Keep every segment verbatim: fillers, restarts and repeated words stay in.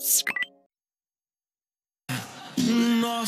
No.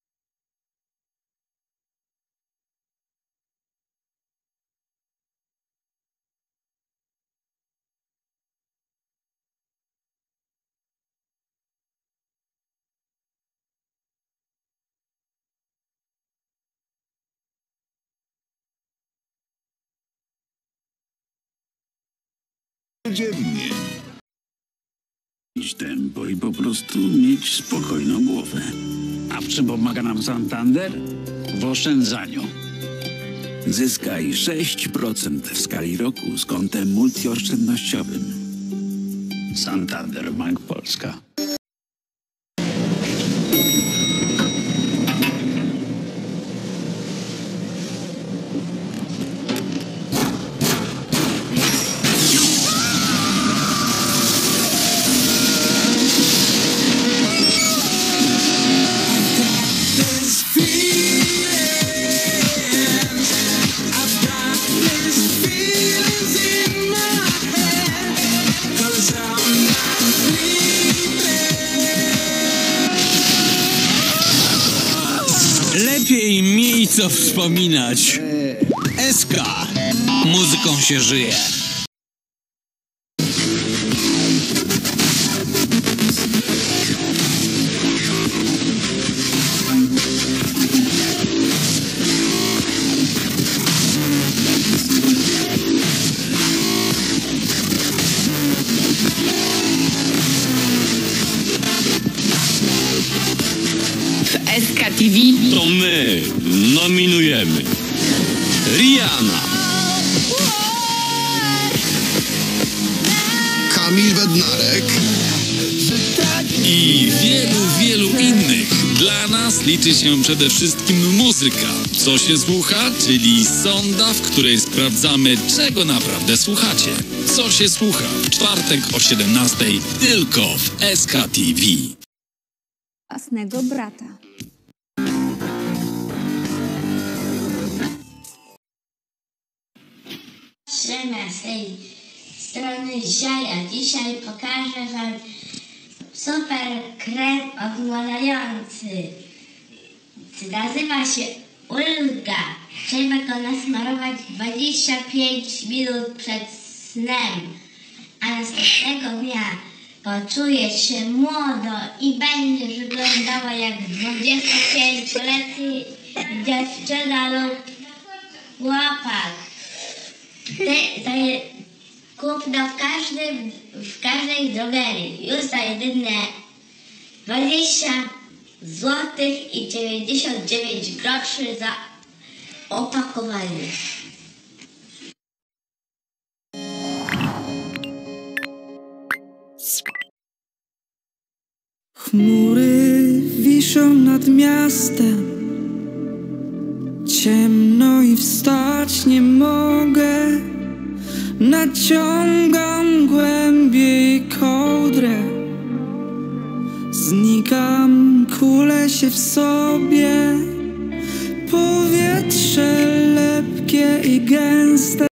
Codziennie. Mieć tempo i po prostu mieć spokojną głowę. A w czym pomaga nam Santander? W oszczędzaniu. Zyskaj sześć procent w skali roku z kontem multioszczędnościowym. Santander Bank Polska. Lepiej miej co wspominać. S K. Muzyką się żyje. S K T V To my nominujemy Rihanna, Kamil Bednarek i wielu, wielu innych. Dla nas liczy się przede wszystkim muzyka. Co się słucha, czyli sonda, w której sprawdzamy, czego naprawdę słuchacie. Co się słucha w czwartek o siedemnastej tylko w S K T V. Własnego brata. Siema, z tej strony Ziaja. Dzisiaj pokażę wam super krem odmładający. Nazywa się Ulga. Trzeba go nasmarować dwadzieścia pięć minut przed snem, a następnego dnia poczujesz się młodo i będziesz wyglądała jak dwudziestopięcioletnia dziewczyna lub chłopak. Ty, to je, kupno w, każdym, w każdej drogerii. Już za jedyne dwadzieścia złotych i dziewięćdziesiąt dziewięć groszy za opakowanie. Chmury wiszą nad miastem. Ciemno i wstać nie mogę. Naciągam głębiej kołdrę. Znikam, kulę się w sobie. Powietrze lepkie i gęste.